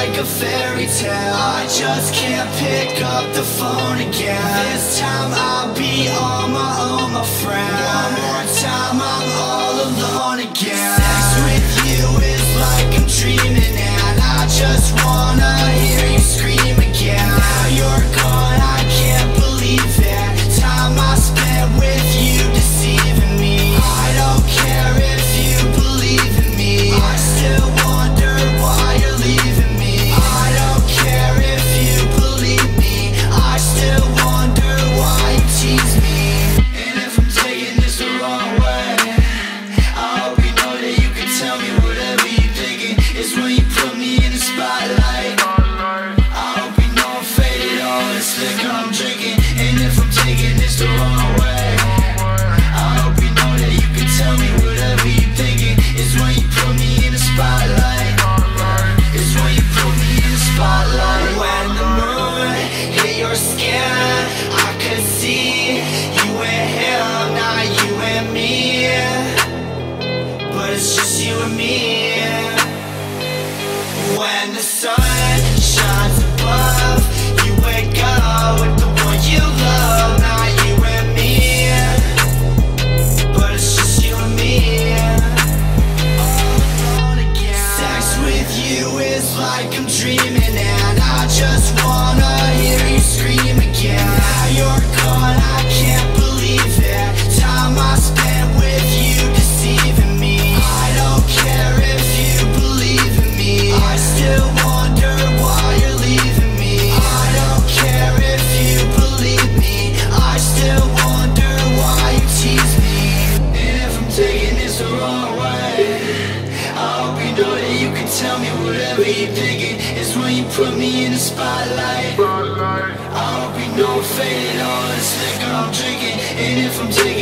like a fairy tale. I just can't pick up the phone again. This time I'll be on my own, my friend. One more time I'm all alone again. Sex with you is like I'm dreaming, and I just wanna hear you scream again. Now you're gone, I can't believe it. Time I spent with you deceiving me. I don't care if you believe in me. I still wonder why you're leaving me. I don't care if you believe me. I still wonder why you tease me. And if I'm taking this the wrong way, I hope you know that you can tell me whatever you're thinking. It's when you put me in the spotlight. I hope you know I'm faded, all this liquor I'm drinking. And if I'm taking this the wrong way, I hope you know that you can tell me whatever you're thinking. It's when you put me in the spotlight. It's when you put me in the spotlight. When the moon hit your skin, I could see you and him, not you and me. But it's just you and me. When the sun shines above, you wake up with the one you love, not you and me. But it's just you and me. Sex with you is like I'm dreaming, and I just wanna hear you scream again. Now you're gone, I can't believe it. Time I spent with you deceiving me. I don't care if you believe in me. I still wonder why you're leaving me. I don't care if you believe me. I still wonder why you tease me. And if I'm taking this the wrong way, I hope you know that you can tell me whatever you're thinking. It's when you put me in the spotlight. I hope you know I'm faded, all this liquor I'm drinking. And if I'm taking